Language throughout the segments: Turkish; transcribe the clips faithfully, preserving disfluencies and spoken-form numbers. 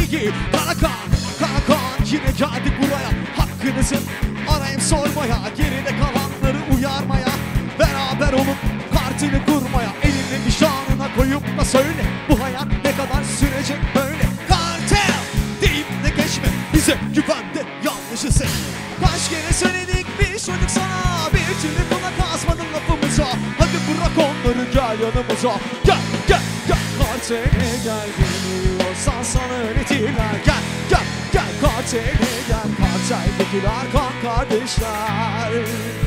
ceketini giy. Karakan, Karakan yine geldik buraya. Hakkınızı arayıp sormaya, geride kalanları uyarmaya, beraber olup partini kurmaya, elini nişanına koyup da söyle, bu hayat ne kadar sürecek böyle. Kartel deyip de geçme, bize güvende yanlışı seç. Kaç kere söyledik bir çocuk sana, bir türlü kulak asmadın lafımıza. Hadi bırak onları gel yanımıza. Gel gel gel kartele gel, bilmiyorsan sana öğretirler. Gel gel gel kartele gel, karteldekiler kan kardeşler.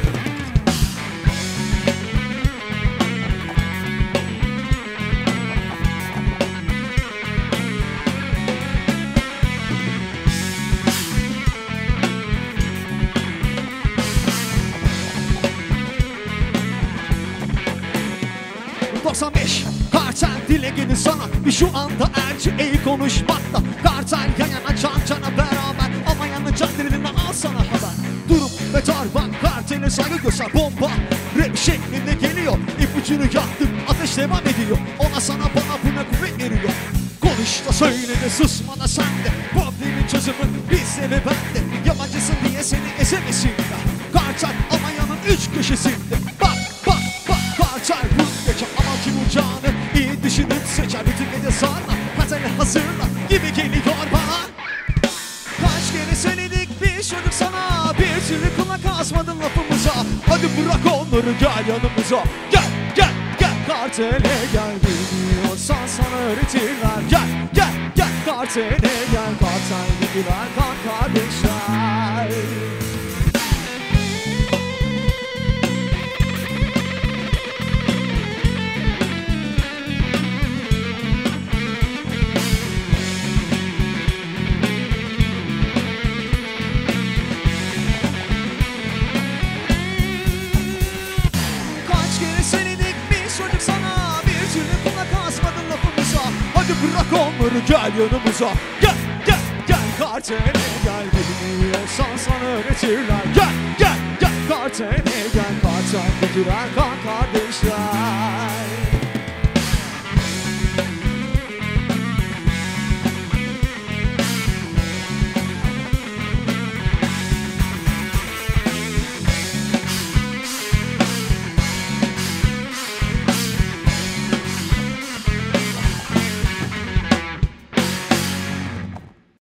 doksan beş kartel dile gelir sana, bir şu anda erci iyi konuşmakta. Kartel yan yana can cana beraber, ama yanına can dilinden al sana haber. Durum ve darban kartele saygı göster, bomba rap şeklinde geliyor. İpucunu yaktım, ateş devam ediyor. Ona sana bana buna kuvvet veriyor. Konuş da söyle de susma da sen de, problemin çözümü bizde ve bende. Yabancısın diye seni ezemesinler. Kartel ama yanın üç köşesinde. Bak bak bak kartel bu geçer, ama kim uçağını iyi düşünüp seçer. Bütün gece sarma, kartele hazırla gibi geliyor bana. Kaç kere söyledik bir çocuk sana, bir türlü kulak asmadın lafımıza. Hadi bırak onları gel yanımıza. Gel gel gel kartele gel, bilmiyorsan sana öğretirler. Gel gel gel kartele gel, karteldekiler kan kardeşler. Bırak onları gel yanımıza. Gel gel gel kartele gel, bilmiyorsan sana öğretirler. Gel gel gel kartele gel, karteldekiler kan